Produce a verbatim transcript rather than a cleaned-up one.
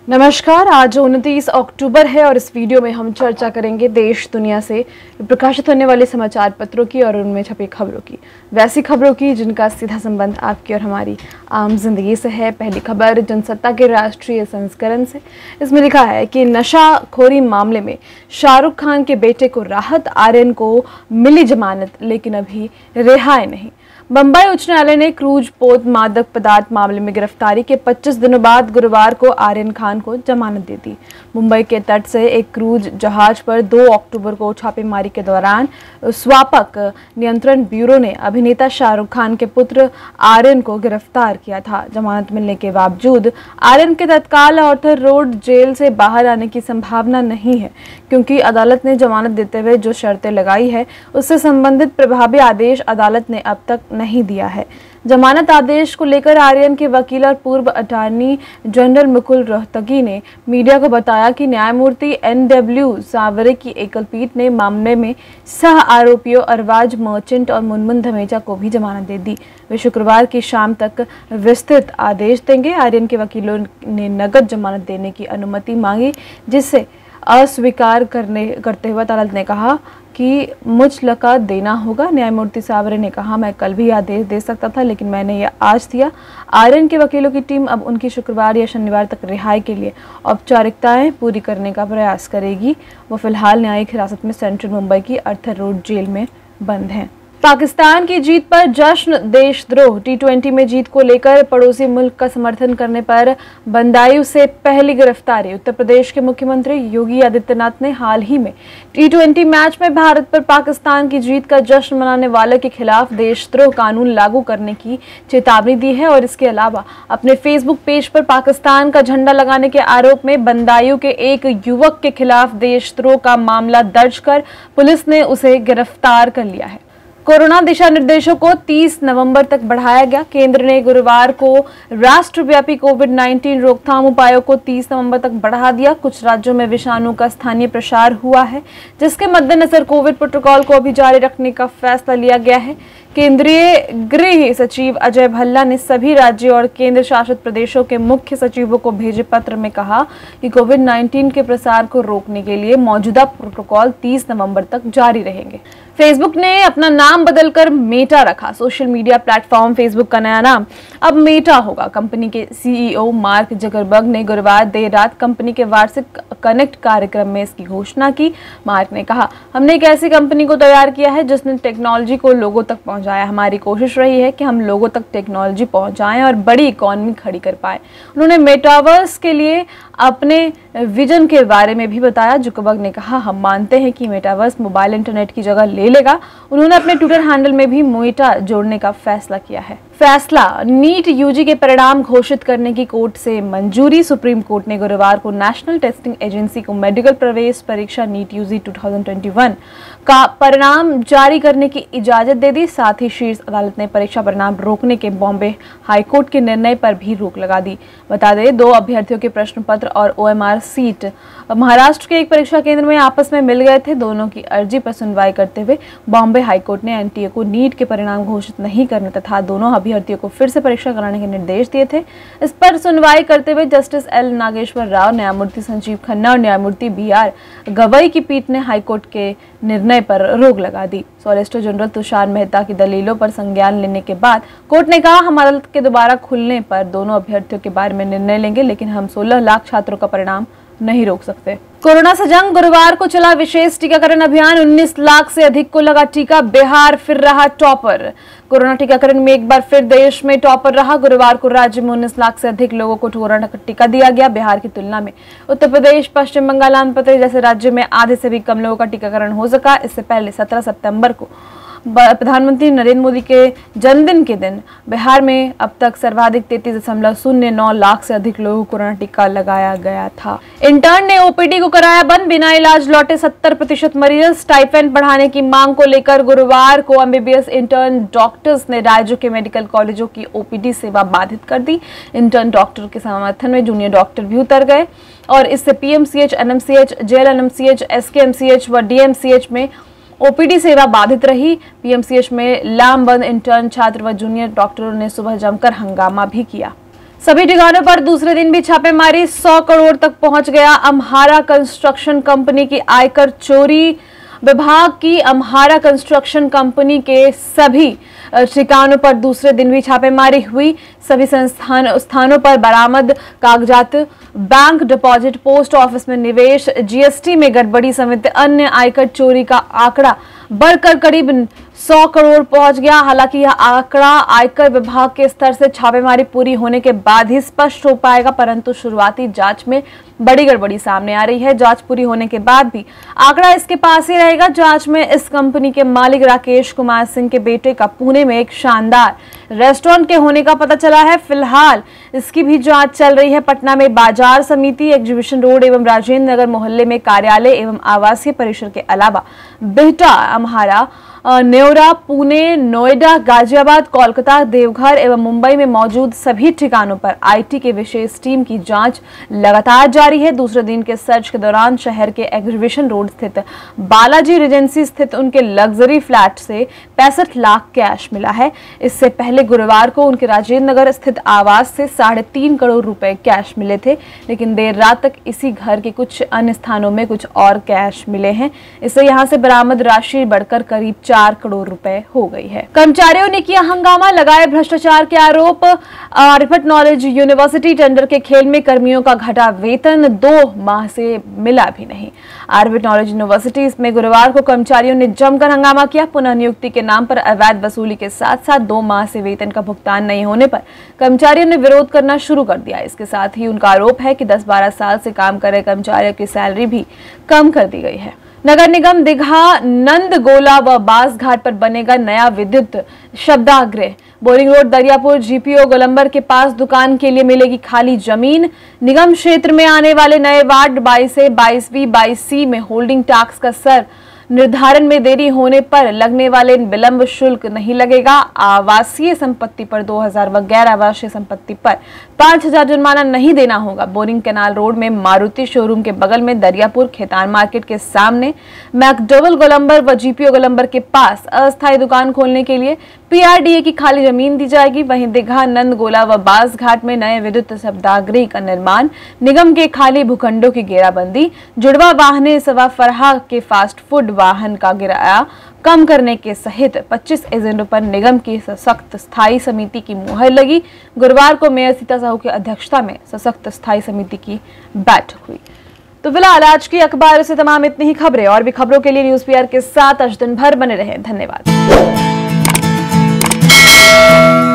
नमस्कार। आज उनतीस अक्टूबर है और इस वीडियो में हम चर्चा करेंगे देश दुनिया से प्रकाशित होने वाले समाचार पत्रों की और उनमें छपी खबरों की, वैसी खबरों की जिनका सीधा संबंध आपकी और हमारी आम जिंदगी से है। पहली खबर जनसत्ता के राष्ट्रीय संस्करण से। इसमें लिखा है कि नशाखोरी मामले में शाहरुख खान के बेटे को राहत, आर्यन को मिली जमानत लेकिन अभी रिहाई नहीं। बंबई उच्च न्यायालय ने क्रूज पोत मादक पदार्थ मामले में गिरफ्तारी के पच्चीस दिनों बाद गुरुवार को आर्यन खान को जमानत दे दी। मुंबई के तट से एक क्रूज जहाज पर दो अक्टूबर को छापेमारी के दौरान स्वापक नियंत्रण ब्यूरो ने अभिनेता शाहरुख खान के पुत्र आर्यन को गिरफ्तार किया था। जमानत मिलने के बावजूद आर्यन के तत्काल आर्थर रोड जेल से बाहर आने की संभावना नहीं है, क्योंकि अदालत ने जमानत देते हुए जो शर्तें लगाई है उससे संबंधित प्रभावी आदेश अदालत ने अब तक नहीं दिया है। जमानत आदेश को लेकर आर्यन के वकील और पूर्व अटॉर्नी जनरल मुकुल रोहतगी ने मीडिया को बताया कि न्यायमूर्ति एन डब्ल्यू सावरे की एकल पीठ ने मामले में सह आरोपियों अरबाज मर्चेंट और मुनमुन धमेजा को भी जमानत दे दी। वे शुक्रवार की शाम तक विस्तृत आदेश देंगे। आर्यन के वकीलों ने नकद जमानत देने की अनुमति मांगी, जिसे अस्वीकार करने करते हुए अदालत ने कहा कि मुचलका देना होगा। न्यायमूर्ति सावरे ने कहा, मैं कल भी आदेश दे सकता था लेकिन मैंने यह आज दिया। आर्यन के वकीलों की टीम अब उनकी शुक्रवार या शनिवार तक रिहाई के लिए औपचारिकताएं पूरी करने का प्रयास करेगी। वो फिलहाल न्यायिक हिरासत में सेंट्रल मुंबई की आर्थर रोड जेल में बंद हैं। पाकिस्तान की जीत पर जश्न, देशद्रोह। टी ट्वेंटी में जीत को लेकर पड़ोसी मुल्क का समर्थन करने पर बंदायूं से पहली गिरफ्तारी। उत्तर प्रदेश के मुख्यमंत्री योगी आदित्यनाथ ने हाल ही में टी ट्वेंटी मैच में भारत पर पाकिस्तान की जीत का जश्न मनाने वालों के खिलाफ देशद्रोह कानून लागू करने की चेतावनी दी है और इसके अलावा अपने फेसबुक पेज पर पाकिस्तान का झंडा लगाने के आरोप में बंदायूं के एक युवक के खिलाफ देशद्रोह का मामला दर्ज कर पुलिस ने उसे गिरफ्तार कर लिया है। कोरोना दिशा निर्देशों को तीस नवंबर तक बढ़ाया गया। केंद्र ने गुरुवार को राष्ट्रव्यापी कोविड उन्नीस रोकथाम उपायों को तीस नवंबर तक बढ़ा दिया। कुछ राज्यों में विषाणु का स्थानीय प्रसार हुआ है, जिसके मद्देनजर कोविड प्रोटोकॉल को अभी जारी रखने का फैसला लिया गया है। केंद्रीय गृह सचिव अजय भल्ला ने सभी राज्यों और केंद्र शासित प्रदेशों के मुख्य सचिवों को भेजे पत्र में कहा कि कोविड उन्नीस के प्रसार को रोकने के लिए मौजूदा प्रोटोकॉल तीस नवंबर तक जारी रहेंगे। फेसबुक ने अपना नाम बदलकर मेटा रखा। सोशल मीडिया प्लेटफॉर्म फेसबुक का नया नाम अब मेटा होगा। कंपनी के सीईओ मार्क जकरबर्ग ने गुरुवार देर रात कंपनी के वार्षिक कनेक्ट कार्यक्रम में इसकी घोषणा की। मार्क ने कहा, हमने एक ऐसी कंपनी को तैयार किया है जिसने टेक्नोलॉजी को लोगों तक पहुंचाया। हमारी कोशिश रही है कि हम लोगों तक टेक्नोलॉजी पहुंचाएं और बड़ी इकोनॉमी खड़ी कर पाए। उन्होंने मेटावर्स के लिए अपने विजन के बारे में भी बताया। जुकरबर्ग ने कहा, हम मानते हैं कि मेटावर्स मोबाइल इंटरनेट की जगह ले लेगा। उन्होंने अपने ट्विटर हैंडल में भी मेटा जोड़ने का फैसला किया है। फैसला, नीट यूजी के परिणाम घोषित करने की कोर्ट से मंजूरी। सुप्रीम कोर्ट ने गुरुवार को नेशनल टेस्टिंग एजेंसी को मेडिकल प्रवेश परीक्षा नीट यूजी दो हज़ार इक्कीस का परिणाम जारी करने की इजाजत दे दी। साथ ही शीर्ष अदालत ने परीक्षा परिणाम रोकने के बॉम्बे हाईकोर्ट के निर्णय पर भी रोक लगा दी। बता दें, दो अभ्यर्थियों के प्रश्न पत्र और ओएमआर सीट महाराष्ट्र के एक परीक्षा केंद्र में आपस में मिल गए थे। दोनों की अर्जी पर सुनवाई करते हुए बॉम्बे हाईकोर्ट ने एनटीए को नीट के परिणाम घोषित नहीं करने तथा दोनों अभ्यर्थियों को फिर से परीक्षा कराने के निर्देश दिए थे। इस पर सुनवाई करते हुए जस्टिस एल नागेश्वर राव, न्यायमूर्ति संजीव खन्ना और न्यायमूर्ति बी आर गवई की पीठ ने हाईकोर्ट के निर्णय पर रोक लगा दी। सॉलिसिटर जनरल तुषार मेहता की दलीलों पर संज्ञान लेने के बाद कोर्ट ने कहा, हम अदालत के दोबारा खुलने पर दोनों अभ्यर्थियों के बारे में निर्णय लेंगे, लेकिन हम सोलह लाख छात्रों का परिणाम नहीं रोक सकते। कोरोना से जंग। गुरुवार को चला विशेष टीकाकरण अभियान। उन्नीस लाख से अधिक को लगा टीका। बिहार फिर रहा टॉपर। कोरोना टीकाकरण में एक बार फिर देश में टॉपर रहा। गुरुवार को राज्य में उन्नीस लाख से अधिक लोगों को कोरोना का टीका दिया गया। बिहार की तुलना में उत्तर प्रदेश, पश्चिम बंगाल, आंध्र प्रदेश जैसे राज्यों में आधे से भी कम लोगों का टीकाकरण हो सका। इससे पहले सत्रह सितंबर को प्रधानमंत्री नरेंद्र मोदी के जन्मदिन के दिन बिहार में अब तक सर्वाधिक तैंतीस दशमलव शून्य नौ लाख से अधिक लोगों को कोरोना टीका लगाया गया था। इंटर्न ने ओपीडी को कराया बंद। बिना इलाज लौटे सत्तर प्रतिशत मरीज। स्टाइपेंड बढ़ाने की मांग को लेकर गुरुवार को एमबीबीएस इंटर्न डॉक्टर्स ने राज्यों के मेडिकल कॉलेजों की ओपीडी सेवा बाधित कर दी। इंटर्न डॉक्टर के समर्थन में जूनियर डॉक्टर भी उतर गए और इससे पीएमसीएच, एनएमसीएच, जेएलएनएमसीएच, एसकेएमसीएच व डीएमसीएच में ओपीडी सेवा बाधित रही। पीएमसीएच में लामबंद इंटर्न छात्र व जूनियर डॉक्टरों ने सुबह जमकर हंगामा भी किया। सभी ठिकानों पर दूसरे दिन भी छापेमारी, सौ करोड़ तक पहुंच गया अम्हारा कंस्ट्रक्शन कंपनी की आयकर चोरी। विभाग की अम्हारा कंस्ट्रक्शन कंपनी के सभी ठिकानों पर दूसरे दिन भी छापेमारी हुई। सभी संस्थान स्थानों पर बरामद कागजात, बैंक डिपॉजिट, पोस्ट ऑफिस में निवेश, जीएसटी में गड़बड़ी समेत अन्य आयकर चोरी का आंकड़ा बढ़कर करीब सौ करोड़ पहुंच गया। हालांकि यह आंकड़ा आयकर विभाग के स्तर से छापेमारी पूरी होने के बाद ही स्पष्ट हो पाएगा, परंतु शुरुआती जांच में बड़ी गड़बड़ी सामने आ रही है। जांच पूरी होने के बाद भी आंकड़ा इसके पास ही रहेगा। जांच में इस कंपनी के मालिक राकेश कुमार सिंह के बेटे का पुणे में एक शानदार रेस्टोरेंट के होने का पता चला है। फिलहाल इसकी भी जांच चल रही है। पटना में बाजार समिति, एग्जीबिशन रोड एवं राजेंद्र नगर मोहल्ले में कार्यालय एवं आवासीय परिसर के अलावा बिहटा, अम्हारा, नेवरा, पुणे, नोएडा, गाजियाबाद, कोलकाता, देवघर एवं मुंबई में मौजूद सभी ठिकानों पर आईटी के विशेष टीम की जांच लगातार जारी है। दूसरे दिन के सर्च के दौरान शहर के एग्जीबिशन रोड स्थित बालाजी रेजेंसी स्थित उनके लग्जरी फ्लैट से पैंसठ लाख कैश मिला है। इससे पहले गुरुवार को उनके राजेंद्र नगर स्थित आवास से साढ़े तीन करोड़ रुपए कैश मिले थे, लेकिन देर रात तक इसी घर के कुछ अन्य स्थानों में कुछ और कैश मिले हैं। इससे यहां से बरामद राशि बढ़कर करीब चार करोड़ रुपए हो गई है। कर्मचारियों ने किया हंगामा, लगाए भ्रष्टाचार के आरोप। आर्यभट्ट नॉलेज यूनिवर्सिटी टेंडर के खेल में कर्मियों का घटा वेतन, दो माह से मिला भी नहीं। आर्यभट्ट नॉलेज यूनिवर्सिटी में गुरुवार को कर्मचारियों ने जमकर हंगामा किया। पुनः नियुक्ति के नाम पर अवैध वसूली के साथ साथ दो माह से वेतन का भुगतान नहीं होने पर कर्मचारियों ने विरोध करना शुरू कर दिया। इसके साथ ही उनका आरोप है कि दस बारह साल से काम कर रहे कर्मचारियों की सैलरी भी कम कर दी गई है। नगर निगम दीघा नंदगोला व बासघाट पर बनेगा नया विद्युत शब्दागृह। बोरिंग रोड, दरियापुर, जीपीओ गोलंबर के पास दुकान के लिए मिलेगी खाली जमीन। निगम क्षेत्र में आने वाले नए वार्ड बाईस से बाईस बी बाईस सी में होल्डिंग टैक्स का सर निर्धारण में देरी होने पर लगने वाले विलंब शुल्क नहीं लगेगा। आवासीय संपत्ति पर दो हजार व गैर आवासीय संपत्ति पर पांच हजार जुर्माना नहीं देना होगा। बोरिंग कैनाल रोड में मारुति शोरूम के बगल में दरियापुर खेतान मार्केट के सामने मैकडोवल गोलंबर व जीपीओ गोलंबर के पास अस्थायी दुकान खोलने के लिए पीआरडीए की खाली जमीन दी जाएगी। वहीं दीघा, नंदगोला व बासघाट में नए विद्युत शब्दागृह का निर्माण, निगम के खाली भूखंडों की घेराबंदी, जुड़वा वाहने सवा फरहा के फास्ट फूड वाहन का किराया कम करने के सहित पच्चीस एजेंडों पर निगम की सशक्त स्थायी समिति की मुहर लगी। गुरुवार को मेयर सीता साहू की अध्यक्षता में सशक्त स्थायी समिति की बैठक हुई। तो फिलहाल आज की अखबार से तमाम इतनी ही खबरें। और भी खबरों के लिए न्यूज़ पीआर के साथ आज दिन भर बने रहें। धन्यवाद।